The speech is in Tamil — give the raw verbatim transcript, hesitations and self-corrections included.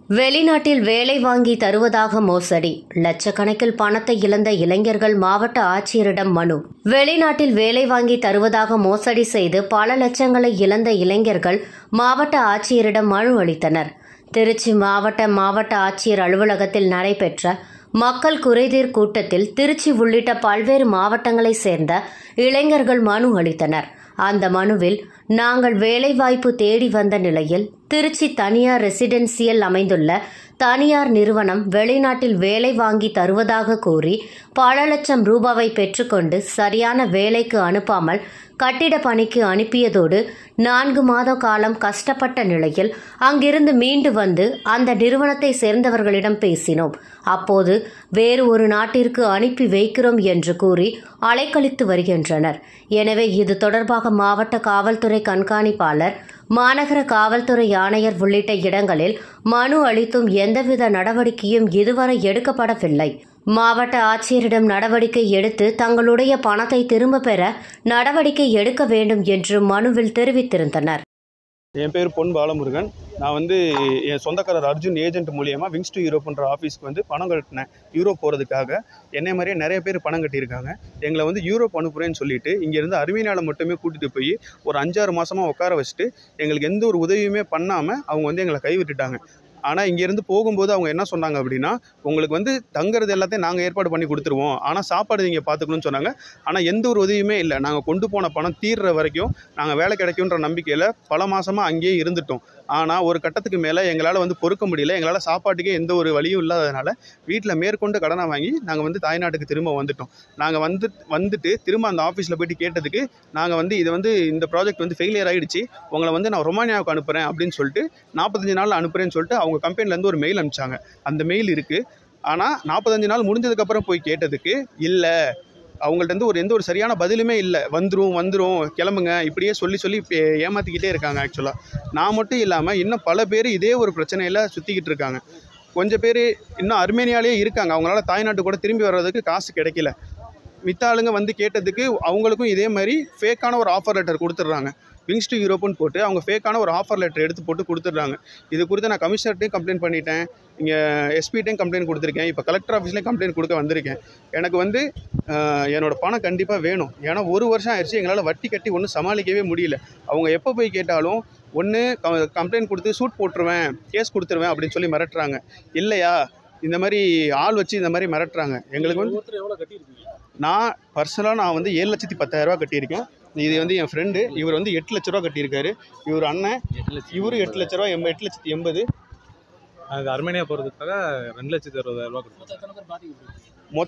வெளிநாட்டில் வேலை வாங்கி தருவதாக மோசடி, லட்சக்கணக்கில் பணத்தை இழந்த இளைஞர்கள் மாவட்ட ஆட்சியரிடம் மனு. வெளிநாட்டில் வேலை வாங்கி தருவதாக மோசடி செய்து பல லட்சங்களை இழந்த இளைஞர்கள் மாவட்ட ஆட்சியரிடம் மனு அளித்தனர். திருச்சி மாவட்ட மாவட்ட ஆட்சியர் அலுவலகத்தில் நடைபெற்ற மக்கள் குறைதீர் கூட்டத்தில் திருச்சி உள்ளிட்ட பல்வேறு மாவட்டங்களைச் சேர்ந்த இளைஞர்கள் மனு அளித்தனர். அந்த மனுவில், நாங்கள் வேலைவாய்ப்பு தேடி வந்த நிலையில் திருச்சி தனியார் ரெசிடென்சியல் அமைந்துள்ள தனியார் நிறுவனம் வெளிநாட்டில் வேலை வாங்கி தருவதாக கூறி பல லட்சம் ரூபாவை பெற்றுக்கொண்டு சரியான வேலைக்கு அனுப்பாமல் கட்டிட பணிக்கு அனுப்பியதோடு நான்கு மாத காலம் கஷ்டப்பட்ட நிலையில் அங்கிருந்து மீண்டு வந்து அந்த நிறுவனத்தை சேர்ந்தவர்களிடம் பேசினோம். அப்போது வேறு ஒரு நாட்டிற்கு அனுப்பி வைக்கிறோம் என்று கூறி அலைக்கழித்து வருகின்றனர். எனவே இது தொடர்பாக மாவட்ட காவல்துறை கண்காணிப்பாளர், மாநகர காவல்துறை ஆணையர் உள்ளிட்ட இடங்களில் மனு அளித்தும் எந்தவித நடவடிக்கையும் இதுவரை எடுக்கப்படவில்லை. மாவட்ட ஆட்சியரிடம் நடவடிக்கை எடுத்து தங்களுடைய பணத்தை திரும்ப பெற நடவடிக்கை எடுக்க வேண்டும் என்று மனுவில் தெரிவித்திருந்தனர். என் பேர் பொன் பாலமுருகன். நான் வந்து என் சொந்தக்காரர் அர்ஜுன் ஏஜென்ட் மூலியமாக விங்ஸ் டு யூரோப்ன்ற ஆஃபீஸ்க்கு வந்து பணம் கட்டினேன். யூரோப் போகிறதுக்காக என்னை மாதிரியே நிறைய பேர் பணம் கட்டியிருக்காங்க. எங்களை வந்து யூரோப் அனுப்புகிறேன்னு சொல்லிட்டு இங்கேருந்து அர்மீனியாவில் மட்டுமே கூட்டிகிட்டு போய் ஒரு அஞ்சாறு மாதமாக உட்கார வச்சுட்டு எங்களுக்கு எந்த ஒரு உதவியுமே பண்ணாமல் அவங்க வந்து எங்களை கைவிட்டுட்டாங்க. ஆனால் இங்கேருந்து போகும்போது அவங்க என்ன சொன்னாங்க அப்படின்னா, உங்களுக்கு வந்து தங்குறது எல்லாத்தையும் நாங்கள் ஏற்பாடு பண்ணி கொடுத்துருவோம், ஆனால் சாப்பாடு நீங்கள் பார்த்துக்கணும்னு சொன்னாங்க. ஆனால் எந்த ஒரு உதவியுமே இல்லை. நாங்கள் கொண்டு போன பணம் தீர்ற வரைக்கும் நாங்கள் வேலை கிடைக்குன்ற நம்பிக்கையில் பல மாதமாக அங்கேயே இருந்துட்டோம். ஆனால் ஒரு கட்டத்துக்கு மேலே எங்களால் வந்து பொறுக்க முடியல. எங்களால் சாப்பாட்டுக்கே எந்த ஒரு வழியும் இல்லாததுனால வீட்டில் மேற்கொண்டு கடனை வாங்கி நாங்கள் வந்து தாய்நாட்டுக்கு திரும்ப வந்துட்டோம். நாங்கள் வந்து வந்துட்டு திரும்ப அந்த ஆஃபீஸில் போய்ட்டு கேட்டதுக்கு, நாங்கள் வந்து இதை வந்து இந்த ப்ராஜெக்ட் வந்து ஃபெயிலியர் ஆகிடுச்சு, உங்களை வந்து நான் ரொமானியாவுக்கு அனுப்புகிறேன் அப்படின்னு சொல்லிட்டு நாற்பத்தஞ்சு நாள் அனுப்புகிறேன்னு சொல்லிட்டு அவங்க கம்பெனிலேருந்து ஒரு மெயில் அனுப்பிச்சாங்க. அந்த மெயில் இருக்குது. ஆனால் நாற்பத்தஞ்சு நாள் முடிஞ்சதுக்கப்புறம் போய் கேட்டதுக்கு, இல்லை, அவங்கள்ட்ட ஒரு எந்த ஒரு சரியான பதிலுமே இல்லை. வந்துடும் வந்துடும் கிளம்புங்க இப்படியே சொல்லி சொல்லி ஏமாற்றிக்கிட்டே இருக்காங்க. ஆக்சுவலாக நான் மட்டும் இல்லாமல் இன்னும் பல பேர் இதே ஒரு பிரச்சனையில் சுற்றிக்கிட்டு இருக்காங்க. கொஞ்சம் பேர் இன்னும் அர்மேனியாலே இருக்காங்க. அவங்களால தாய்நாட்டு கூட திரும்பி வர்றதுக்கு காசு கிடைக்கல. மித்த ஆளுங்க வந்து கேட்டதுக்கு அவங்களுக்கும் இதே மாதிரி ஃபேக்கான ஒரு ஆஃபர் லெட்டர் கொடுத்துட்றாங்க. விங்ஸ் டு யூரோப்னு போட்டு அவங்க ஃபேக்கான ஒரு ஆஃபர் லெட்டர் எடுத்து போட்டு கொடுத்துட்றாங்க. இது குறித்து நான் கமிஷனர்ட்டையும் கம்ப்ளைண்ட் பண்ணிட்டேன், இங்கே எஸ்பிட்டையும் கம்ப்ளைண்ட் கொடுத்துருக்கேன், இப்போ கலெக்டர் ஆஃபீஸ்லேயும் கம்ப்ளைண்ட் கொடுக்க வந்திருக்கேன். எனக்கு வந்து என்னோடய பணம் கண்டிப்பாக வேணும். ஏன்னா ஒரு வருஷம் ஆயிடுச்சு, எங்களால் வட்டி கட்டி ஒன்றும் சமாளிக்கவே முடியல. அவங்க எப்போ போய் கேட்டாலும் ஒன்று கம்ப்ளைண்ட் கொடுத்து சூட் போட்டுருவேன், கேஸ் கொடுத்துருவேன் அப்படின்னு சொல்லி மிரட்டுறாங்க. இல்லையா இந்த மாதிரி ஆள் வச்சு இந்த மாதிரி மிரட்டுறாங்க. எங்களுக்கு வந்து நான் பர்சனலாக நான் வந்து ஏழு லட்சத்தி பத்தாயிரரூபா கட்டியிருக்கேன். இது வந்து என் ஃப்ரெண்டு, இவர் வந்து எட்டு லட்ச ரூபா கட்டியிருக்காரு. இவர் அண்ணன், இவரு எட்டு லட்ச ரூபா எண்பது எட்டு லட்சத்தி எண்பது அது அர்மேனியா போகிறதுக்காக ரெண்டு லட்சத்தி அறுபதாயிரம் ரூபா கொடுத்தாங்க.